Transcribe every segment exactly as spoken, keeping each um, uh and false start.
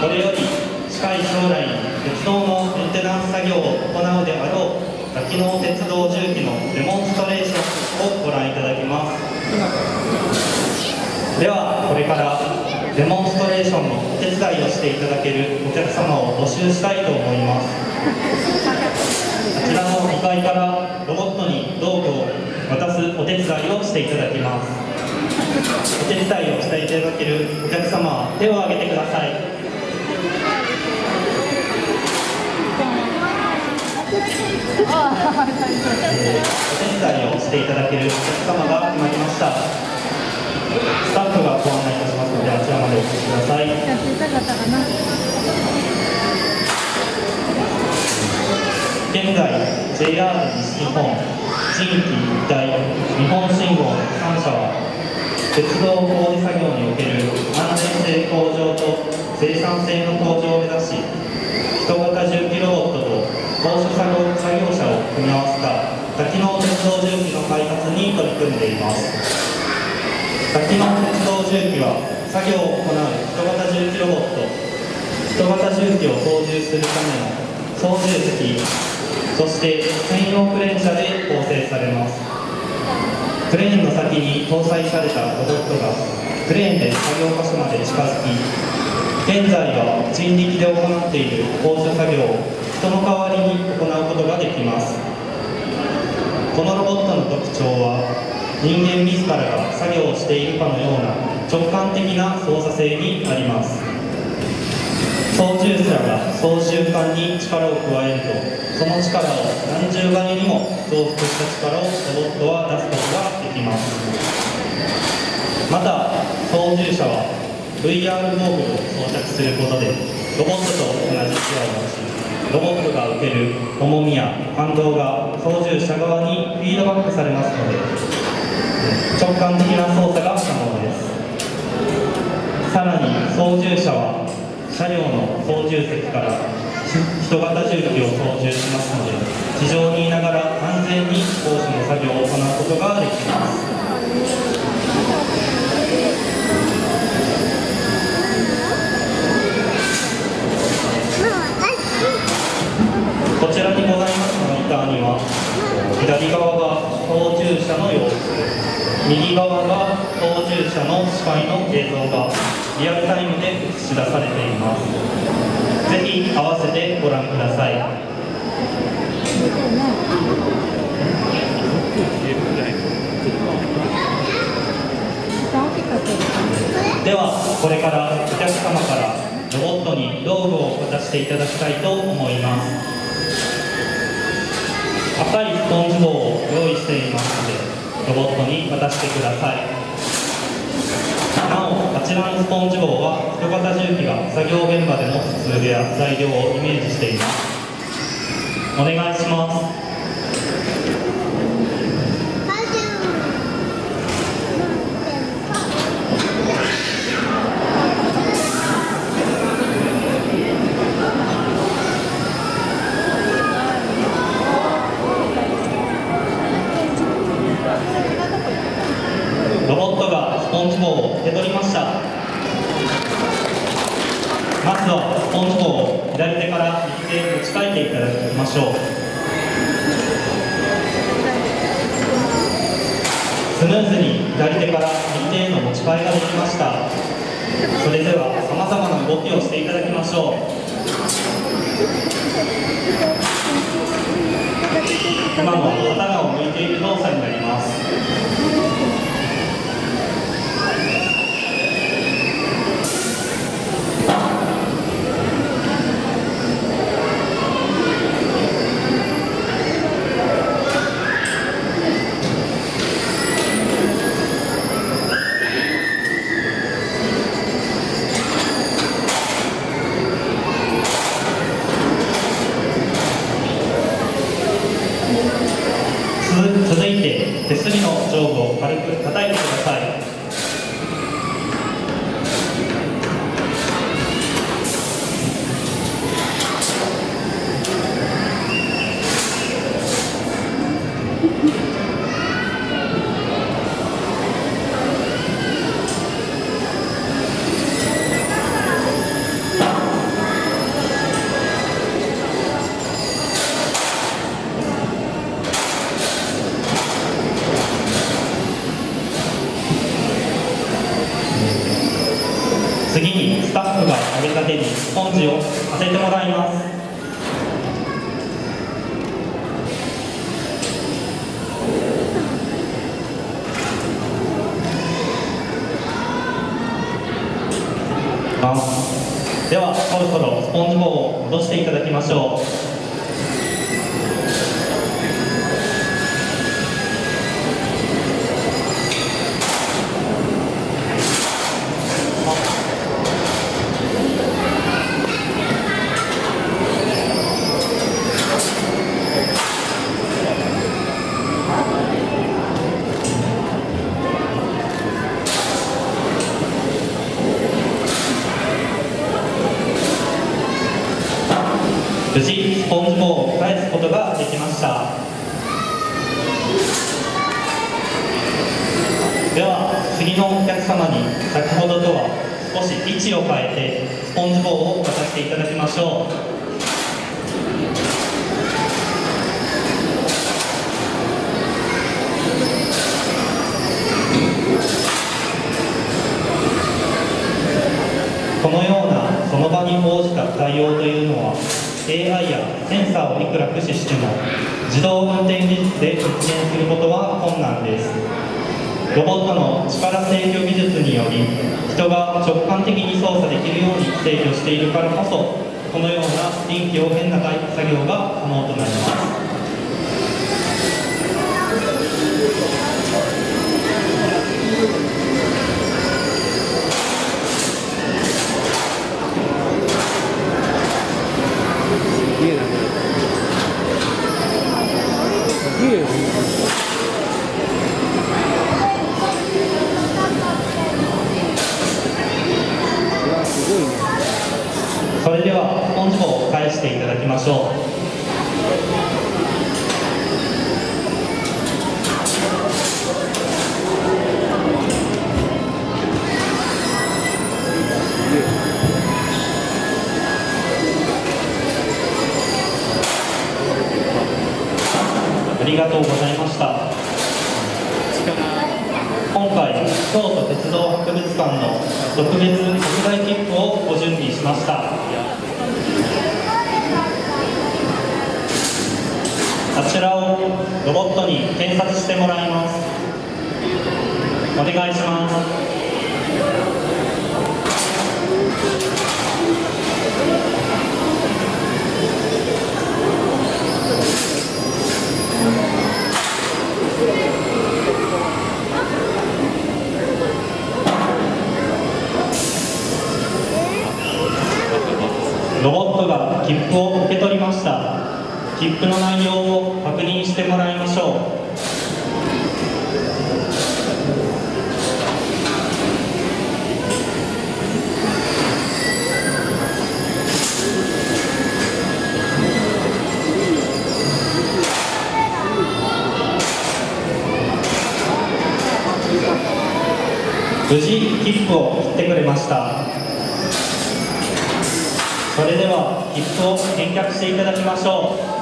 これより近い将来に鉄道のメンテナンス作業を行うであろう多機能鉄道重機のデモンストレーションをご覧いただきます。ではこれからデモンストレーションのお手伝いをしていただけるお客様を募集したいと思います。あちらのにかいからロボットに道具を渡すお手伝いをしていただきます。お手伝いをしていただけるお客様は手を挙げてください。お手伝いをしていただけるお客様が決まりました。スタッフがご案内いたしますので、あちらまでお越しください。現在 ジェイアール 西日本、近畿一帯、日本信号さん社は鉄道工事作業における安全性向上と生産性の向上を目指し、人型重機ロボットと高所作業作業車を組み合わせた多機能鉄道重機の開発に取り組んでいます。多機能鉄道重機は作業を行う人型重機ロボット、人型重機を操縦するための操縦席、そして専用クレーン車で構成されます。クレーンの先に搭載されたロボットがクレーンで作業箇所まで近づき、現在は人力で行っている高所作業を人の代わりに行うことができます。このロボットの特徴は、人間自らが作業をしているかのような直感的な操作性にあります。操縦者が操縦桿に力を加えると、その力を何十倍にも増幅した力をロボットは出すことができます。また操縦者は ブイアール ゴーグルを装着することでロボットと同じ力を持ち、ロボットが受ける重みや反動が操縦者側にフィードバックされますので、直感的な操作が可能です。さらに操縦者は車両の操縦席から人型重機を操縦しますので、地上にいながら安全に高所の作業を行うことができます。こちらにございますモニターには、左側が操縦者の様子、右側が操縦者の視界の映像がリアルタイムで映し出されています。ぜひ合わせてご覧ください。ではこれからお客様からロボットに道具を渡していただきたいと思います。赤いスポンジ棒を用意していますので、ロボットに渡してください。なお、あちらのスポンジ棒は人型重機が作業現場でのツールや材料をイメージしています。お願いします。ロボットがスポンジ棒を受け取りました。まずはスポンジ棒を左手から右手へ持ち替えていただきましょう。スムーズに左手から右手への持ち替えができました。それではさまざまな動きをしていただきましょう。今の頭を向いている動作になります。続いて手すりの上部を軽く叩いてください。 ンジを当ててもらいます。ではそろそろスポンジ棒を戻していただきましょう。無事スポンジ棒を返すことができました。では次のお客様に先ほどとは少し位置を変えてスポンジ棒を渡していただきましょう。このようなその場に応じた対応というのはエーアイ やセンサーをいくら駆使しても自動運転技術で実現することは困難です。ロボットの力制御技術により人が直感的に操作できるように制御しているからこそこのような臨機応変な作業が可能となります。それではスポンジ棒を返していただきましょう。ありがとうございました。今回、京都鉄道博物館の特別特大切符をご準備しました。あちらをロボットに検索してもらいます。お願いします。ロボットが切符を受け取りました。切符の内容を確認してもらいましょう。無事切符を切ってくれました。それでは切符を返却していただきましょう。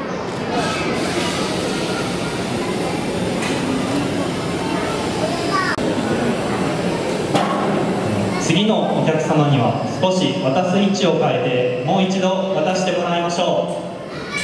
次のお客様には少し渡す位置を変えてもう一度渡してもらいましょう。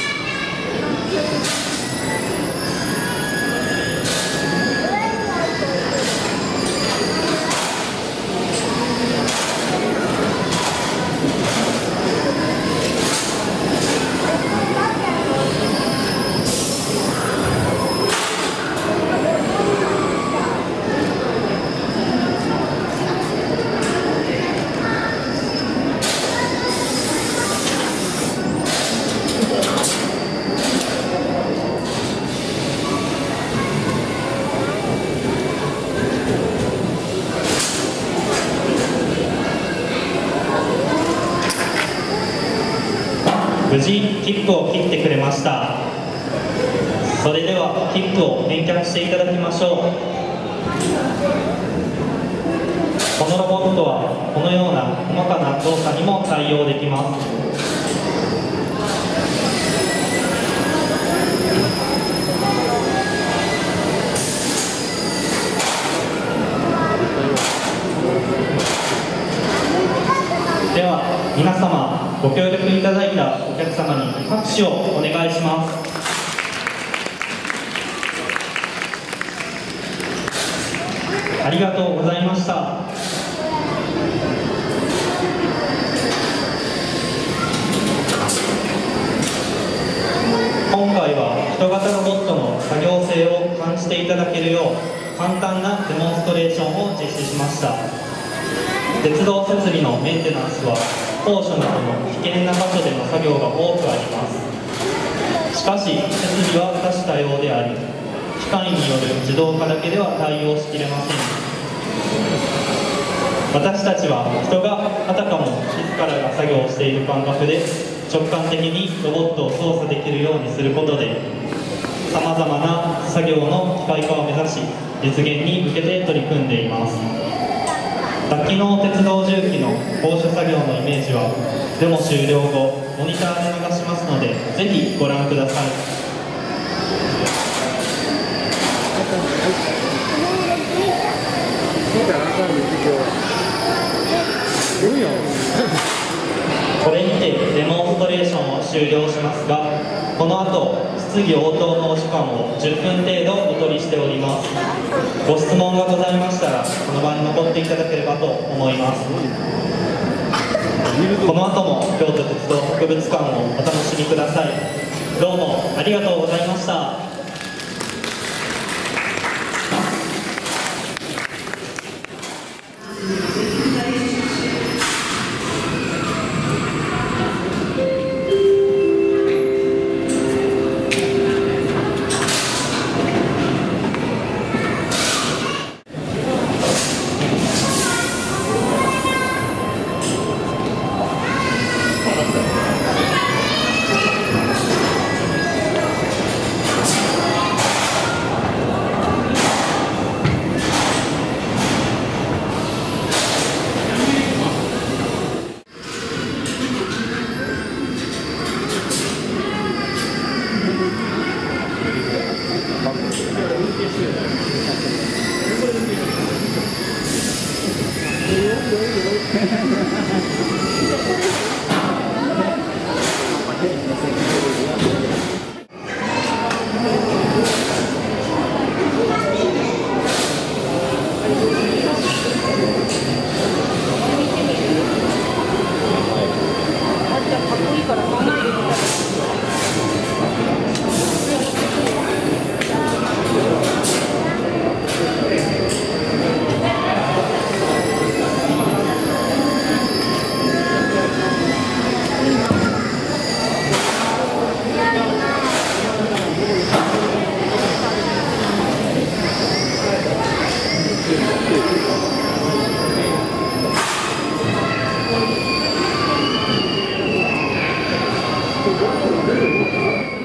無事切符を切ってくれました。それでは切符を返却していただきましょう。このロボットはこのような細かな動作にも対応できます。では皆様ご協力いただいたお客様に拍手をお願いします。ありがとうございました。今回は人型ロボットの作業性を感じていただけるよう簡単なデモンストレーションを実施しました。鉄道設備のメンテナンスは高所などの危険な場所での作業が多くあります。しかし設備は多種多様であり、機械による自動化だけでは対応しきれません。私たちは人があたかも自らが作業をしている感覚で直感的にロボットを操作できるようにすることで、さまざまな作業の機械化を目指し実現に向けて取り組んでいます。多機能鉄道重機の高所作業のイメージはデモ終了後モニターで流しますので、ぜひご覧ください。これにてデモンストレーションを終了しますが、この後質疑応答のお時間をじゅっぷん程度お取りしております。ご質問がございましたらこの場に残っていただければと思います。この後も京都鉄道博物館をお楽しみください。どうもありがとうございました。 Thank you.